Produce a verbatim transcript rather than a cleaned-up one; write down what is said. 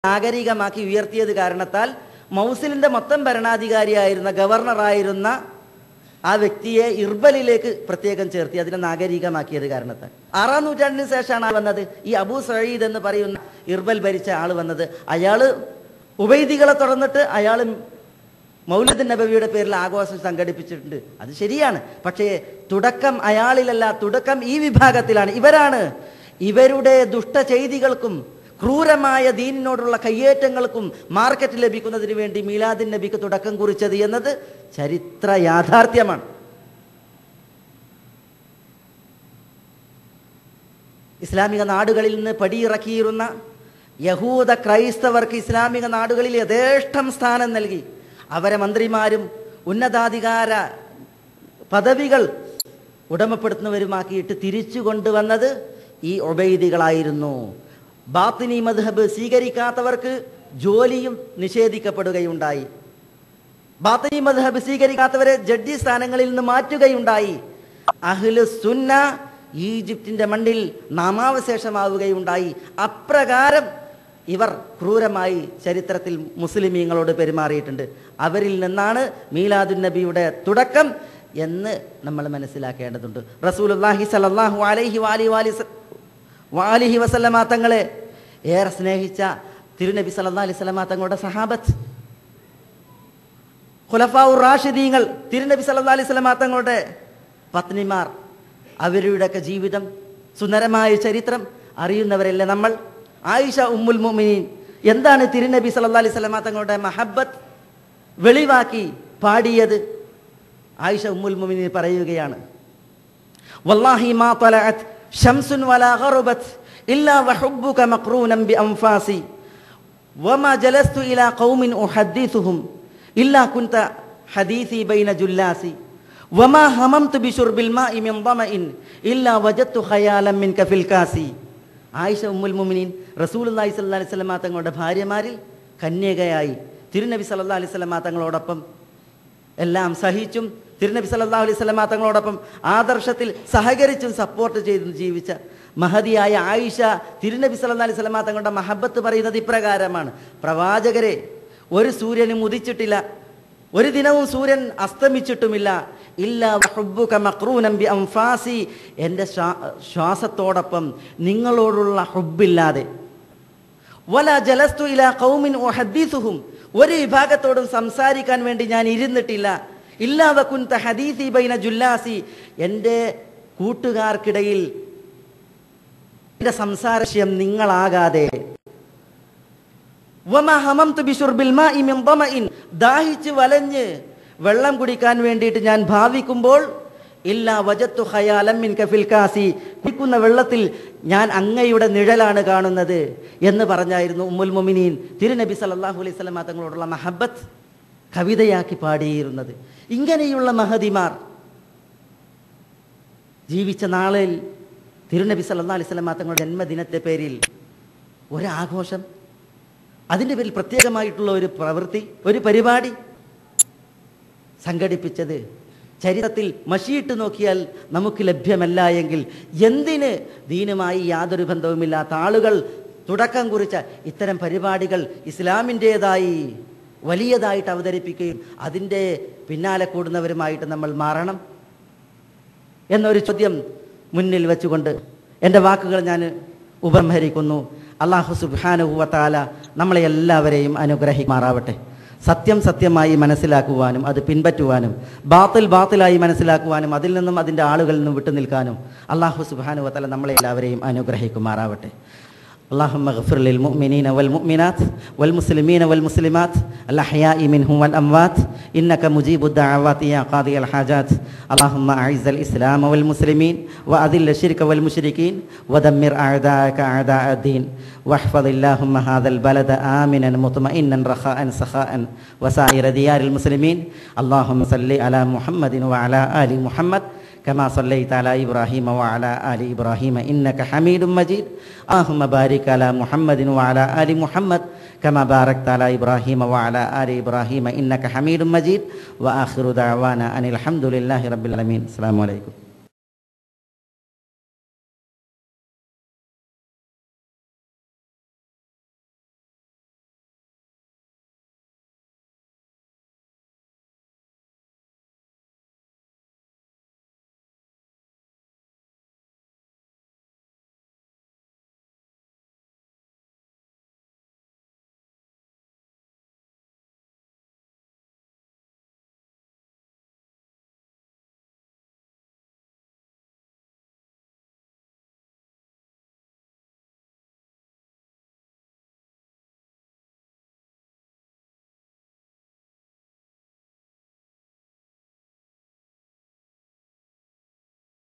നാഗരികമാക്കി ഉയർത്തിയത് കാരണത്താൽ മൗസിലിൻ്റെ മൊത്തം ഭരണാധികാരിയായിരുന്ന ഗവർണറായിരുന്ന ആ വ്യക്തിയെ ഇർബലിലേക്ക് പ്രത്യേകം ചേർത്തി അതിനെ നാഗരികമാക്കിയത് കാരണത്താൽ. ആറാം നൂറ്റാണ്ടിന് ശേഷമാണ് വന്നത് ഈ അബൂ സഈദ് എന്ന് പറയുന്ന ഇർബൽ ഭരിച്ച ആൾ വന്നത്. അയാൾ ഉബൈദികളെ തുറന്നിട്ട് അയാൾ മൗലിദ് നബവിയുടെ പേരിൽ ആഘോഷം സംഘടിപ്പിച്ചിട്ടുണ്ട്. അത് ശരിയാണ്. പക്ഷേ തുടക്കം അയാളിലല്ല, തുടക്കം ഈ വിഭാഗത്തിലാണ്. ഇവരാണ് ഇവരുടെ ദുഷ്ടചെയ്തികൾക്കും ക്രൂരമായ ദീനിനോടുള്ള കയ്യേറ്റങ്ങൾക്കും മാർക്കറ്റ് ലഭിക്കുന്നതിന് വേണ്ടി മീലാദിൻ നബിക്ക് തുടക്കം കുറിച്ചത് എന്നത് ചരിത്ര യാഥാർത്ഥ്യമാണ്. ഇസ്ലാമിക നാടുകളിൽ നിന്ന് പടിയിറക്കിയിരുന്ന യഹൂദ ക്രൈസ്തവർക്ക് ഇസ്ലാമിക നാടുകളിൽ യഥേഷ്ടം സ്ഥാനം നൽകി അവരെ മന്ത്രിമാരും ഉന്നതാധികാര പദവികൾ ഉടമപ്പെടുത്തുന്നവരുമാക്കിയിട്ട് തിരിച്ചു കൊണ്ടുവന്നത് ഈ ഉബൈദികളായിരുന്നു. ബാത്തിനി മദ്ഹബ് സ്വീകരിക്കാത്തവർക്ക് ജോലിയും നിഷേധിക്കപ്പെടുകയുണ്ടായി. ബാത്തിനി മദ്ഹബ് സ്വീകരിക്കാത്തവരെ ജഡ്ജി സ്ഥാനങ്ങളിൽ നിന്ന് മാറ്റുകയുണ്ടായി. അഹ്ലു സുന്ന ഈജിപ്തിൻ്റെ മണ്ണിൽ നാമാവശേഷമാവുകയുണ്ടായി. അപ്രകാരം ഇവർ ക്രൂരമായി ചരിത്രത്തിൽ മുസ്ലിമീങ്ങളോട് പെരുമാറിയിട്ടുണ്ട്. അവരിൽ നിന്നാണ് മീലാദുൻ നബിയുടെ തുടക്കം എന്ന് നമ്മൾ മനസ്സിലാക്കേണ്ടതുണ്ട്. റസൂലുള്ളാഹി സ്വല്ലല്ലാഹു അലൈഹി വാലിഹി വസല്ലമ തങ്ങളെ ഏറെ സ്നേഹിച്ച തിരുനബി സല്ലല്ലാഹു അലൈഹി വസല്ലമ തങ്ങളുടെ സഹാബത്ത്, ഖുലഫാഉർ റാഷിദീങ്ങൾ, തിരുനബി സല്ലല്ലാഹു അലൈഹി വസല്ലമ തങ്ങളുടെ പത്നിമാർ, അവരുടെയൊക്കെ ജീവിതം, സുന്ദരമായ ചരിത്രം അറിയുന്നവരല്ലേ നമ്മൾ. ആയിഷ ഉമ്മുൽ മുഅ്മിനീൻ എന്താണ് തിരുനബി സല്ലല്ലാഹു അലൈഹി വസല്ലമ തങ്ങളുടെ മഹബ്ബത്ത് വെളിവാക്കി പാടിയത്? ആയിഷ ഉമ്മുൽ മുഅ്മിനീൻ പറയുകയാണ്, വല്ലാഹി മാ തലഅത് ശംസുൻ വലാ ഗറബത് ഇല്ലാ വഹുബ്ബുക മഖ്റൂനൻ ബിഅൻഫാസി വമാ ജലസ്തു ഇലാ ഖൗമിൻ ഉഹദ്ദിസുഹും ഇല്ലാ കുൻത ഹദീസി ബൈന ജുല്ലാസി വമാ ഹമംതു ബിശുർബിൽ മാഇ മിൻ ദമഇൻ ഇല്ലാ വജദ്തു ഖയാലൻ മിൻക ഫിൽ കാസി. ആയിഷ ഉമ്മുൽ മുഅ്മിനീൻ റസൂലുള്ളാഹി സ്വല്ലല്ലാഹു അലൈഹി വസല്ലമ തങ്ങളുടെ ഭാര്യമാരിൽ കന്യകയായി തിരുനബി സല്ലല്ലാഹു അലൈഹി വസല്ലമ തങ്ങളോടൊപ്പം എല്ലാം സഹിച്ചും തിരുനബി സല്ലല്ലാഹു അലൈഹി വസല്ലമ തങ്ങളോടൊപ്പം ആദർശത്തിൽ സഹകരിച്ചും സപ്പോർട്ട് ചെയ്തും ജീവിച്ച മഹദിയായ ആയിഷ തിരുനബി സല്ലല്ലാഹു അലൈഹി വസല്ലമ തങ്ങളുടെ മഹബത്ത് പറയുന്നത് ഇപ്രകാരമാണ്: പ്രവാചകരെ, ഒരു സൂര്യനും ഉദിച്ചിട്ടില്ല, ഒരു ദിനവും സൂര്യൻ അസ്തമിച്ചിട്ടുമില്ല, ഇല്ലാ വഹുബ്ബുക മഖ്റൂനൻ ബിഅൻഫാസി, എൻ്റെ ശ്വാസത്തോടൊപ്പം നിങ്ങളോടുള്ള ഹുബ്ബില്ലാതെ, വലാ ജലസ്തു ഇലാ ഖൗമിൻ ഉഹദ്ദിസുഹും, ഒരു വിഭാഗത്തോടും സംസാരിക്കാൻ വേണ്ടി ഞാൻ ഇരുന്നിട്ടില്ല, ഇല്ലാ വകുൻത ഹദീസി ബൈന ജുല്ലാസി, എൻ്റെ കൂട്ടുകാർക്കിടയിൽ എൻ്റെ സംസാരശ്യം നിങ്ങളാകാതെ, വമാ ഹമംതു ബിശുർബിൽ മാഇ മിൻ ദമഇൻ, ദാഹിച്ച് വലഞ്ഞ് വെള്ളം കുടിക്കാൻ വേണ്ടിയിട്ട് ഞാൻ ഭാവിക്കുമ്പോൾ, ഇല്ലാ വജത്തു ഖയാലൻ മിൻക ഫിൽ കാസി, കുടിക്കുന്ന വെള്ളത്തിൽ ഞാൻ അങ്ങയുടെ നിഴലാണ് കാണുന്നത് എന്ന് പറഞ്ഞായിരുന്നു ഉമ്മുൽ മുഅ്മിനീൻ തിരുനബി സല്ലല്ലാഹു അലൈഹി വസല്ലമ തങ്ങളോടുള്ള മഹബത്ത് കവിതയാക്കി പാടിയിരുന്നത്. ഇങ്ങനെയുള്ള മഹദിമാർ ജീവിച്ച നാളിൽ തിരുനബി സല്ലല്ലാഹു അലൈഹി വസല്ലമ തങ്ങളുടെ ജന്മദിനത്തെ പേരിൽ ഒരാഘോഷം, അതിൻ്റെ പേരിൽ പ്രത്യേകമായിട്ടുള്ള ഒരു പ്രവൃത്തി, ഒരു പരിപാടി സംഘടിപ്പിച്ചത് ചരിത്രത്തിൽ മഷിയിട്ട് നോക്കിയാൽ നമുക്ക് ലഭ്യമല്ല എങ്കിൽ എന്തിന് ദീനുമായി യാതൊരു ബന്ധവുമില്ലാത്ത ആളുകൾ തുടക്കം കുറിച്ച ഇത്തരം പരിപാടികൾ ഇസ്ലാമിൻ്റേതായി വലിയതായിട്ട് അവതരിപ്പിക്കുകയും അതിൻ്റെ പിന്നാലെ കൂടുന്നവരുമായിട്ട് നമ്മൾ മാറണം എന്നൊരു ചോദ്യം മുന്നിൽ വെച്ചുകൊണ്ട് എൻ്റെ വാക്കുകൾ ഞാൻ ഉപസംഹരിക്കുന്നു. അല്ലാഹു സുബ്ഹാനഹു വ തആല നമ്മളെ എല്ലാവരെയും അനുഗ്രഹിക്കുമാറാവട്ടെ. സത്യം സത്യമായി മനസ്സിലാക്കുവാനും അത് പിൻപറ്റുവാനും ബാത്തിൽ ബാത്തിലായി മനസ്സിലാക്കുവാനും അതിൽ നിന്നും അതിൻ്റെ ആളുകളിൽ നിന്നും വിട്ടു നിൽക്കാനും അല്ലാഹു സുബ്ഹാനഹു വ തആല നമ്മളെ എല്ലാവരെയും അനുഗ്രഹിക്കുമാറാവട്ടെ. اللهم اغفر للمؤمنين والمؤمنات والمسلمين والمسلمات الأحياء منهم والأموات إنك مجيب الدعوات يا قاضي الحاجات. اللهم أعز الإسلام والمسلمين وأذل الشرك والمشركين ودمر أعداءك أعداء الدين واحفظ اللهم هذا البلد آمنا مطمئنا رخاء سخاء وسائر ديار المسلمين. اللهم صل على محمد وعلى آل محمد كما صليت على إبراهيم وعلى آل إبراهيم إنك حميد مجيد. اللهم بارك على محمد وعلى آل محمد كما باركت على إبراهيم وعلى آل إبراهيم إنك حميد مجيد. وآخر دعوانا أن الحمد لله رب العالمين. السلام عليكم.